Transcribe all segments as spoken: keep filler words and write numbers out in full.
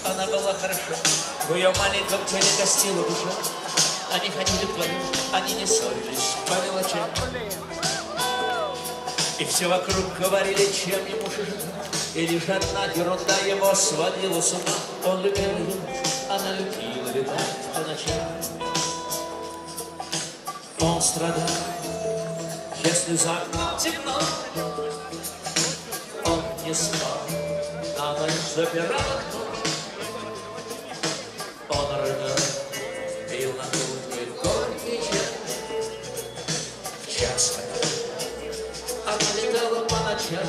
она была хороша. В ее маленьком теле гостила душа. Они ходили вдвоем, они не ссорились по мелочам. И все вокруг говорили, чем ему жить. И лишь одна ерунда его сводила с ума. Он любил ее, она любила летать по ночам. Он страдал, если за окном темно. Он не спал, на ночь запирал окно. Он рыдал, пил на кухне горький чай. В час она летала по ночам.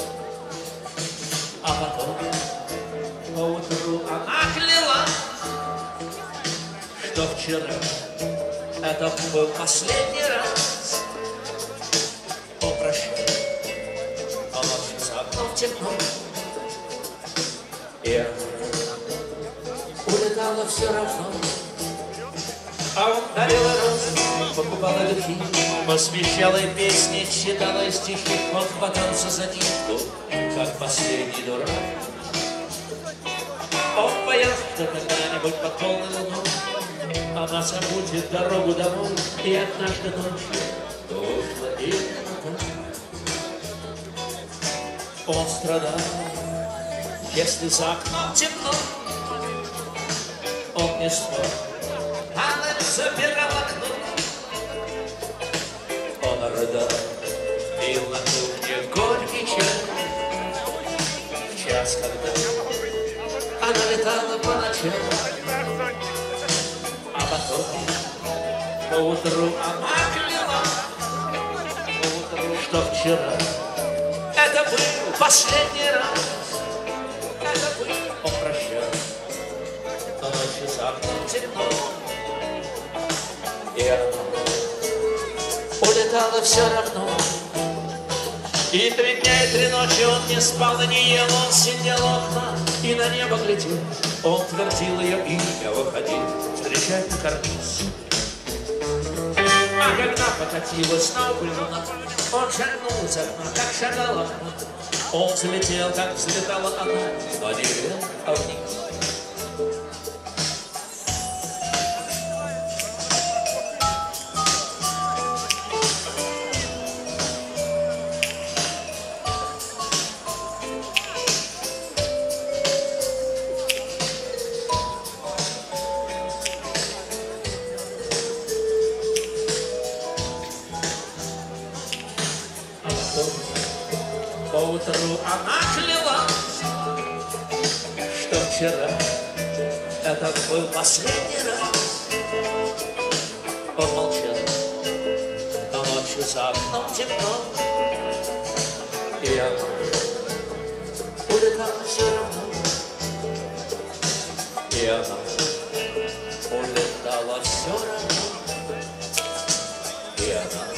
А потом поутру она клялась, что вчера это был последний раз. О, прощай, а ночью за окном темно. И она улетала все равно. А он дарил розы, покупала духи, посвящала песни, читала стихи. Он хватался за нитку, как последний дурак. Он боялся, что когда-нибудь под полной луной она забудет дорогу домой. И однажды ночью вышло именно так. Он страдал, если за окном темно. Он не спал, она запирала окно. Он рыдал, пил на кухне горький чай. В час, когда она летала по ночам. А потом поутру она клялась, поутру, что вчера это был последний раз. Это был, он прощал, но ночью за окном темно. И она улетала все равно. И три дня и три ночи он не спал и не ел. Он сидел у окна и на небо глядел. Он твердил ее имя, выходил встречать на карниз. А когда покатилась на убыль луна, он шагнул из окна, как шагала она. Он залетел, как взлетала она, но не вверх, а вниз. Поутру она клялась, что вчера это был последний раз. Он молчал, но ночью за окном темно. И она улетала все равно. И она улетала все равно. И она